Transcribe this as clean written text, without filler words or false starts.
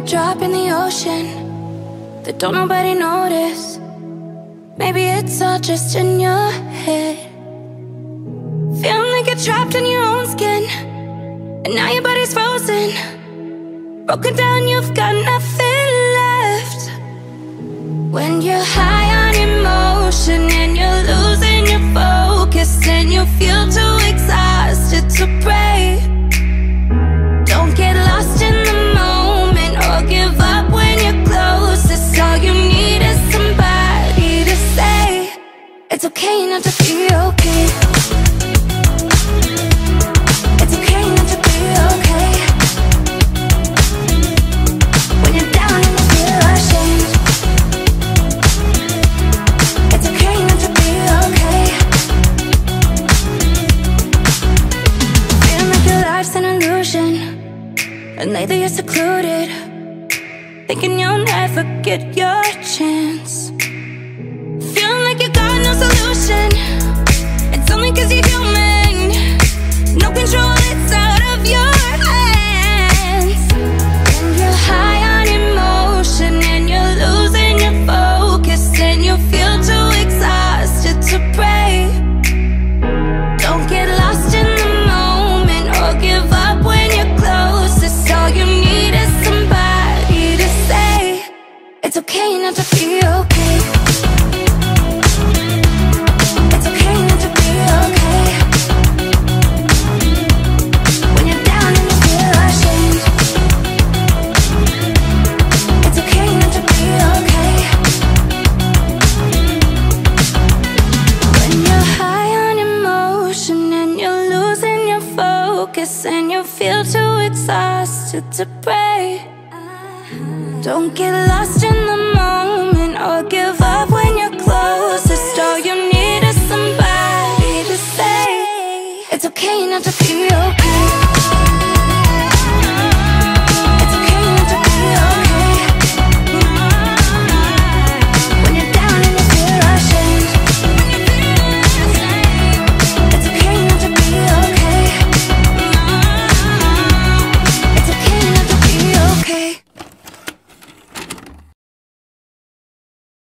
a drop in the ocean that don't nobody notice. Maybe it's all just in your head. Feeling like you're trapped in your own skin, and now your body's frozen. Broken down, you've got nothing left. When you're high on emotion and you're losing your focus, and you feel too exhausted to pray. Don't get lost in the moment or give up when you're closest. All you need is somebody to say it's okay not to be okay. It's okay not to be okay. When you're down and you feel ashamed, it's okay not to be okay. Feeling like your life's an illusion, and lately you're secluded, thinking you'll never get your chance. Feeling like you got no solution. It's only 'cause you're human. No control, it's out of your hands. When you're high on emotion and you're losing your focus, and you feel too exhausted to pray. Don't get lost in the moment or give up when you're closest. All you need is somebody to say it's okay not to be okay. It's okay not to be okay. When you're down and you feel ashamed, it's okay not to be okay. When you're high on emotion and you're losing your focus, and you feel too exhausted to pray. Don't get lost in the moment or give up when you're closest. All you need is somebody to say it's okay not to be okay.